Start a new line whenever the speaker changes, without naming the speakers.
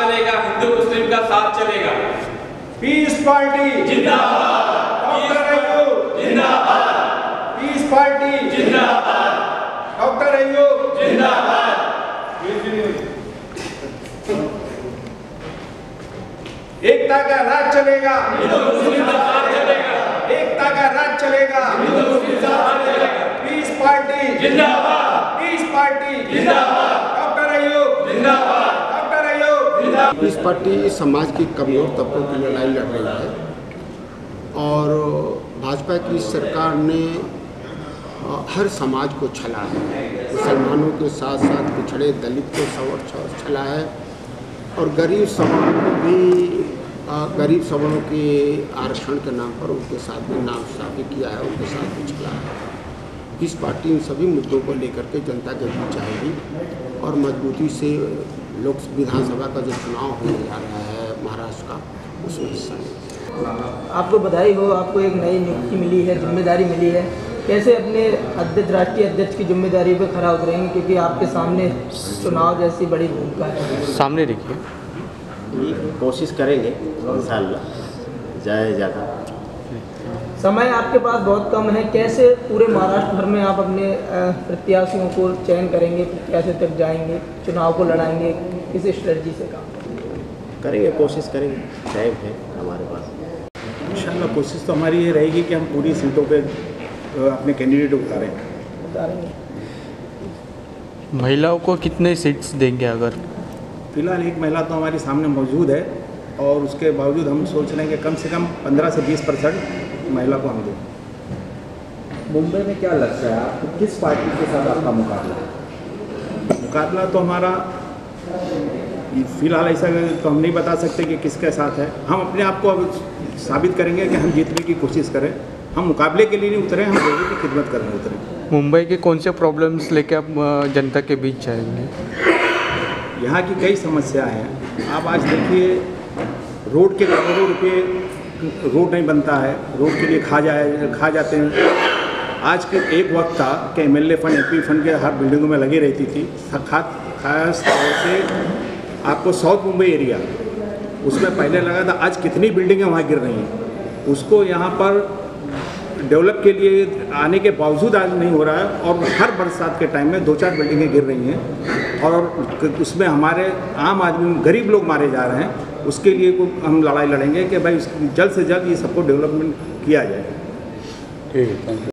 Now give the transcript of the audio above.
चलेगा, हिंदू मुस्लिम का साथ चलेगा।
पीस पार्टी
जिंदाबाद,
डॉक्टर अय्यूब
जिंदाबाद,
पीस पार्टी
जिंदाबाद,
डॉक्टर अय्यूब
जिंदाबाद।
एकता का राज चलेगा,
हिंदू मुस्लिम का साथ चलेगा,
एकता का राज चलेगा,
हिंदू मुस्लिम का साथ चलेगा।
पीस पार्टी
जिंदाबाद,
पीस पार्टी
जिंदाबाद,
डॉक्टर अय्यूब
जिंदाबाद,
डॉक्टर अय्यूब
जिंदाबाद।
पीस पार्टी समाज की कमजोर तबकों की लड़ाई लड़ रही है और भाजपा की सरकार ने हर समाज को छला है। मुसलमानों के साथ साथ पिछड़े दलित को सब छला है और गरीब सवर्णों के आरक्षण के नाम पर उनके साथ में नाइंसाफ़ी किया है, उनके साथ भी छला है। पीस पार्टी इन सभी मुद्दों को लेकर के जनता के बीच आएगी और मजबूती से लोक विधानसभा का जो चुनाव होने जा रहा है महाराष्ट्र का, उसमें हिस्सा लेंगे।
आपको बधाई हो, आपको एक नई नियुक्ति मिली है, जिम्मेदारी मिली है। कैसे अपने अध्यक्ष, राष्ट्रीय अध्यक्ष की जिम्मेदारी पर खरा उतरेंगे, क्योंकि आपके सामने चुनाव जैसी बड़ी भूमिका है।
सामने देखिए,
कोशिश करेंगे इंशाअल्लाह, ज़्यादा
समय आपके पास बहुत कम है। कैसे पूरे महाराष्ट्र भर में आप अपने प्रत्याशियों को चयन करेंगे, प्रत्याशी तक जाएंगे, चुनाव को लड़ाएंगे, किस स्ट्रेटजी से काम
करेंगे? कोशिश करेंगे, टाइम है हमारे पास।
इंशाअल्लाह कोशिश तो हमारी ये रहेगी कि हम पूरी सीटों पे अपने कैंडिडेट
उतारेंगे।
महिलाओं को कितने सीट्स देंगे? अगर
फिलहाल एक महिला तो हमारी सामने मौजूद है और उसके बावजूद हम सोच रहे हैं कि कम से कम 15 से 20% महिला को हम दें।
मुंबई में क्या लगता है आपको, किस पार्टी के साथ आपका मुकाबला है?
मुकाबला तो हमारा फिलहाल ऐसा तो हम नहीं बता सकते कि किसके साथ है। हम अपने आप को अब साबित करेंगे कि हम जीतने की कोशिश करें। हम मुकाबले के लिए नहीं उतरे, हम लोगों की खिदमत करने उतरे।
मुंबई के कौन से प्रॉब्लम्स लेके आप जनता के बीच जाएंगे?
यहाँ की कई समस्या हैं। आप आज देखिए, रोड के करोड़ों रुपये रोड नहीं बनता है, रोड के लिए खा जाते हैं। आज के एक वक्त था कि MLA फंड, MP फंड के हर बिल्डिंगों में लगी रहती थी। खास तौर से आपको साउथ मुंबई एरिया, उसमें पहले लगा था, आज कितनी बिल्डिंगें वहाँ गिर रही हैं। उसको यहाँ पर डेवलप के लिए आने के बावजूद आज नहीं हो रहा है और हर बरसात के टाइम में 2-4 बिल्डिंगें गिर रही हैं और उसमें हमारे आम आदमी, गरीब लोग मारे जा रहे हैं। उसके लिए हम लड़ाई लड़ेंगे कि भाई जल्द से जल्द ये सबको डेवलपमेंट किया जाए।
ठीक है, थैंक यू।